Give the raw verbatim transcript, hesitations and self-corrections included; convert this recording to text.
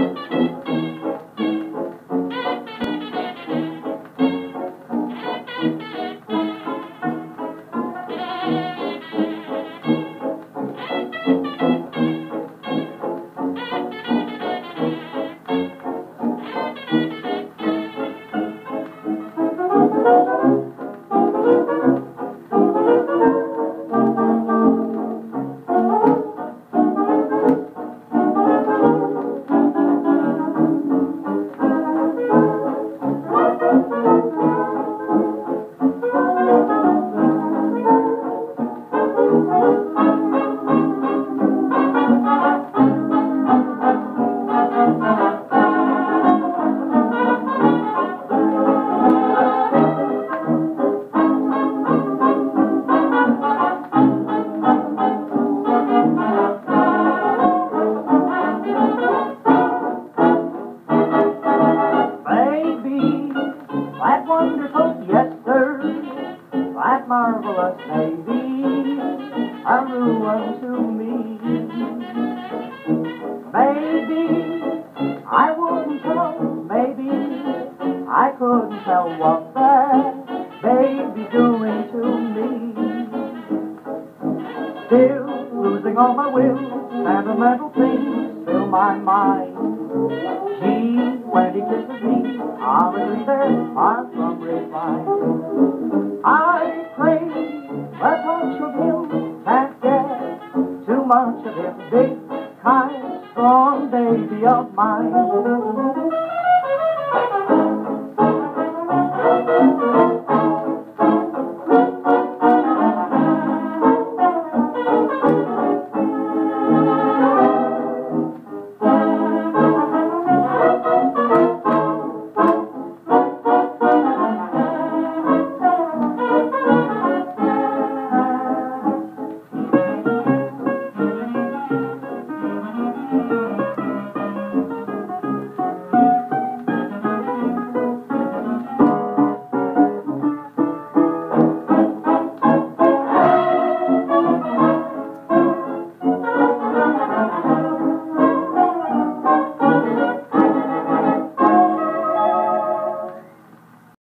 That wonderful, yes sir, that marvelous baby, a ruin to me. Maybe I wouldn't tell, maybe I couldn't tell what that baby's doing to me. Still losing all my will, sentimental things fill my mind. Gee, when he kisses me, I'll agree there, far from refined. I pray the touch of him can't get too much of him, big, kind, strong baby of mine.